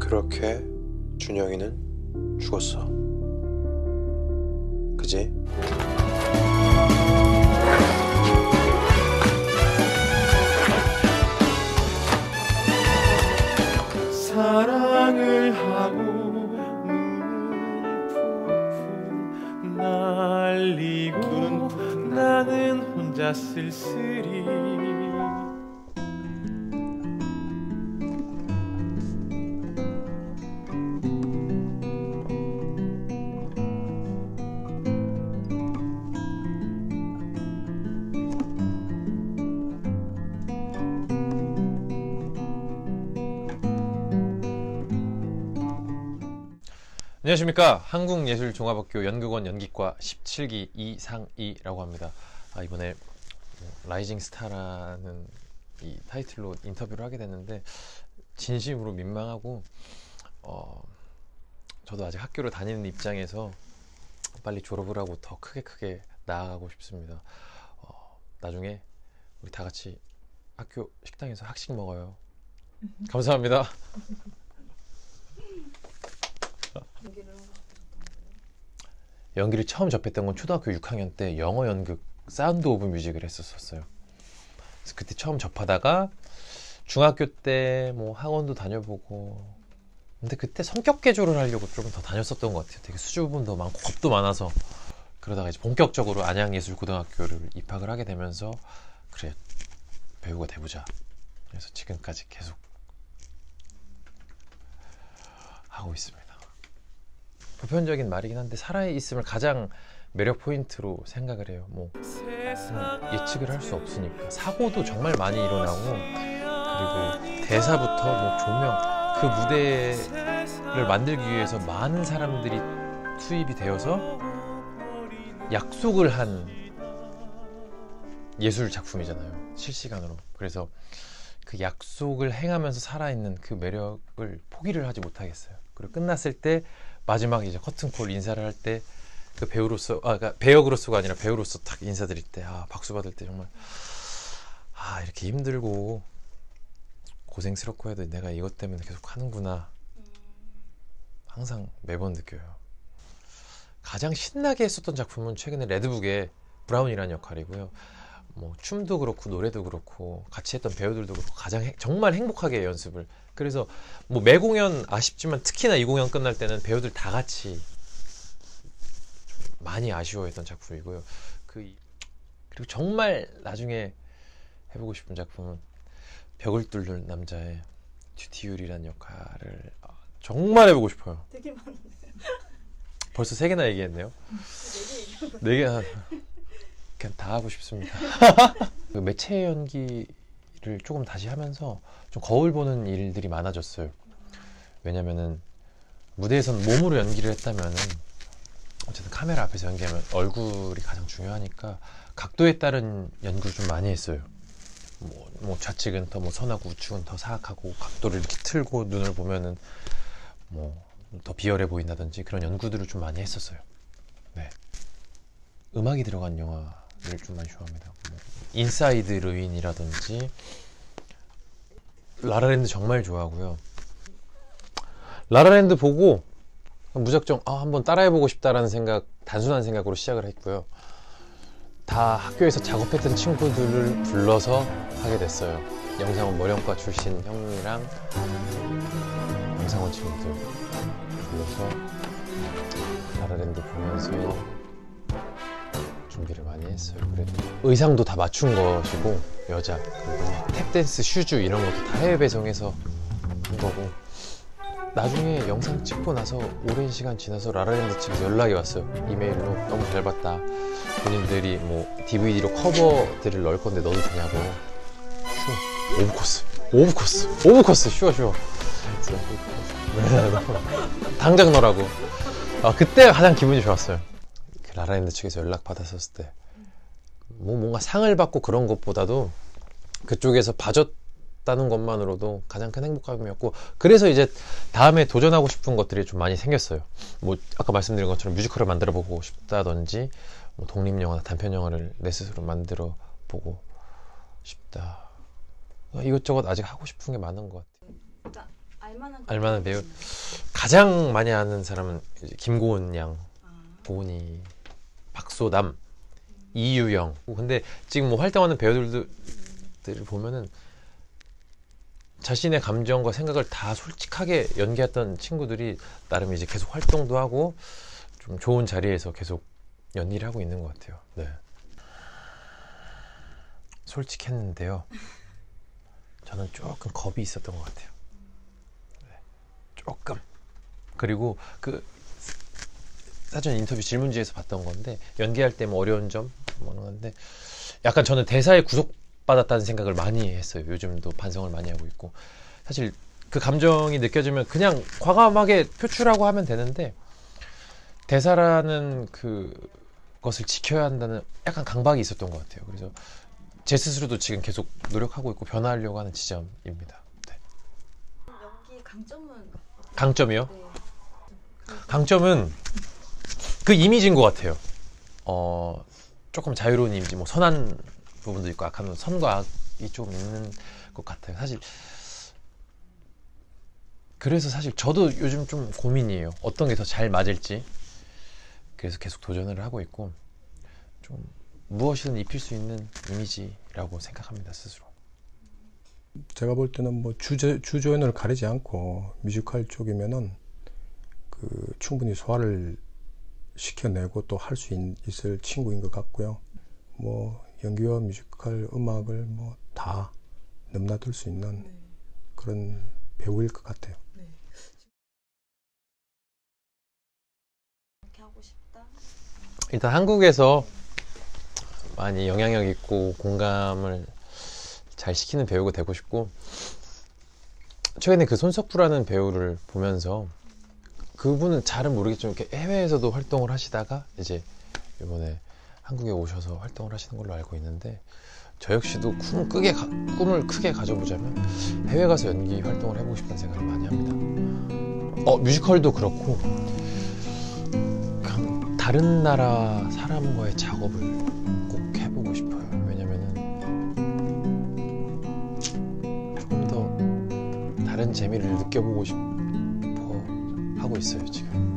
그렇게 준영이는 죽었어. 그지? 사랑을 하고 눈은 푹푹 날리고 나는 혼자 쓸쓸히 안녕하십니까. 한국예술종합학교 연극원 연기과 17기 이상희라고 합니다. 이번에 라이징 스타라는 이 타이틀로 인터뷰를 하게 됐는데 진심으로 민망하고 저도 아직 학교를 다니는 입장에서 빨리 졸업을 하고 더 크게 나아가고 싶습니다. 나중에 우리 다 같이 학교 식당에서 학식 먹어요. 감사합니다. 연기를 처음 접했던 건 초등학교 6학년 때 영어 연극 사운드 오브 뮤직을 했었어요. 그래서 그때 처음 접하다가 중학교 때 뭐 학원도 다녀보고, 근데 그때 성격 개조를 하려고 조금 더 다녔었던 것 같아요. 되게 수줍음도 많고 겁도 많아서. 그러다가 이제 본격적으로 안양예술고등학교를 입학을 하게 되면서 그래, 배우가 돼보자. 그래서 지금까지 계속 하고 있습니다. 보편적인 말이긴 한데 살아있음을 가장 매력 포인트로 생각을 해요. 뭐 예측을 할 수 없으니까 사고도 정말 많이 일어나고, 그리고 대사부터 뭐 조명, 그 무대를 만들기 위해서 많은 사람들이 투입이 되어서 약속을 한 예술 작품이잖아요, 실시간으로. 그래서 그 약속을 행하면서 살아있는 그 매력을 포기를 하지 못하겠어요. 그리고 끝났을 때 마지막 이제 커튼콜 인사를 할 때 그 배우로서, 그러니까 배역으로서가 아니라 배우로서 딱 인사드릴 때, 박수 받을 때 정말 이렇게 힘들고 고생스럽고 해도 내가 이것 때문에 계속 하는구나, 항상 매번 느껴요. 가장 신나게 했었던 작품은 최근에 레드북의 브라운이라는 역할이고요. 뭐 춤도 그렇고 노래도 그렇고 같이 했던 배우들도 그렇고 가장 정말 행복하게 연습을. 그래서 뭐 매 공연 아쉽지만 특히나 이 공연 끝날 때는 배우들 다 같이 많이 아쉬워했던 작품이고요. 그리고 정말 나중에 해보고 싶은 작품은 벽을 뚫는 남자의 듀티율이라는 역할을 정말 해보고 싶어요. 되게 많은데. 벌써 3개나 얘기했네요. 4개 그냥 다 하고 싶습니다. 그 매체 연기를 조금 다시 하면서 좀 거울 보는 일들이 많아졌어요. 왜냐면은 무대에서는 몸으로 연기를 했다면은 어쨌든 카메라 앞에서 연기하면 얼굴이 가장 중요하니까 각도에 따른 연구를 좀 많이 했어요. 뭐 좌측은 더 뭐 선하고 우측은 더 사악하고, 각도를 이렇게 틀고 눈을 보면은 뭐 더 비열해 보인다든지 그런 연구들을 좀 많이 했었어요. 네. 음악이 들어간 영화를 좀 많이 좋아합니다. 뭐 인사이드 루인이라든지 라라랜드 정말 좋아하고요. 라라랜드 보고 무작정 한번 따라해보고 싶다라는 생각, 단순한 생각으로 시작을 했고요. 다 학교에서 작업했던 친구들을 불러서 하게 됐어요. 영상원 모령과 출신 형이랑 영상원 친구들 불러서 라라랜드 보면서 준비를 많이 했어요. 그래도 의상도 다 맞춘 것이고, 여자, 그리고 탭댄스, 슈즈 이런 것도 다 해외 배송해서 한 거고, 나중에 영상 찍고 나서 오랜 시간 지나서 라라랜드 측에서 연락이 왔어요. 이메일로 너무 잘 봤다, 본인들이 뭐 DVD로 커버들을 넣을 건데 넣어도 되냐고. 오브코스 쉬워. 당장 넣으라고. 그때 가장 기분이 좋았어요. 그 라라랜드 측에서 연락 받았었을 때 뭔가 상을 받고 그런 것보다도 그쪽에서 봐줬다는 것만으로도 가장 큰 행복감이었고, 그래서 이제 다음에 도전하고 싶은 것들이 좀 많이 생겼어요. 뭐 아까 말씀드린 것처럼 뮤지컬을 만들어 보고 싶다든지, 뭐 독립영화나 단편영화를 내 스스로 만들어 보고 싶다. 이것저것 아직 하고 싶은 게 많은 것 같아요. 알만한 배우 가장 많이 아는 사람은 이제 김고은 양, 보은이, 박소담, 이유영. 근데 지금 뭐 활동하는 배우들을 보면은 자신의 감정과 생각을 다 솔직하게 연기했던 친구들이 나름 이제 계속 활동도 하고 좀 좋은 자리에서 계속 연기를 하고 있는 것 같아요. 네. 솔직했는데요. 저는 조금 겁이 있었던 것 같아요. 네. 조금. 그리고 그 사전 인터뷰 질문지에서 봤던 건데 연기할 때 뭐 어려운 점 뭐 그런 건데 약간 저는 대사에 구속받았다는 생각을 많이 했어요. 요즘도 반성을 많이 하고 있고 사실 그 감정이 느껴지면 그냥 과감하게 표출하고 하면 되는데 대사라는 그것을 지켜야 한다는 약간 강박이 있었던 것 같아요. 그래서 제 스스로도 지금 계속 노력하고 있고 변화하려고 하는 지점입니다. 네. 연기 강점은? 강점이요? 네. 강점은 그 이미지인 것 같아요. 조금 자유로운 이미지, 뭐 선한 부분도 있고 악한 부분, 선과 악이 좀 있는 것 같아요. 사실 그래서 사실 저도 요즘 좀 고민이에요. 어떤 게 더 잘 맞을지. 그래서 계속 도전을 하고 있고 좀 무엇이든 입힐 수 있는 이미지라고 생각합니다, 스스로. 제가 볼 때는 뭐 주조연을 가리지 않고 뮤지컬 쪽이면은 충분히 소화를 시켜내고 또 할 수 있을 친구인 것 같고요. 뭐 연기와 뮤지컬, 음악을 뭐 다 넘나들 수 있는 그런 배우일 것 같아요. 이렇게 하고 싶다. 일단 한국에서 많이 영향력 있고 공감을 잘 시키는 배우가 되고 싶고 최근에 그 손석구라는 배우를 보면서 그분은 잘은 모르겠지만 이렇게 해외에서도 활동을 하시다가 이제 이번에 한국에 오셔서 활동을 하시는 걸로 알고 있는데 저 역시도 꿈을 크게 가져보자면 해외 가서 연기 활동을 해보고 싶다는 생각을 많이 합니다. 뮤지컬도 그렇고 그냥 다른 나라 사람과의 작업을 꼭 해보고 싶어요. 왜냐면은 조금 더 다른 재미를 느껴보고 싶어 하고 있어요, 지금.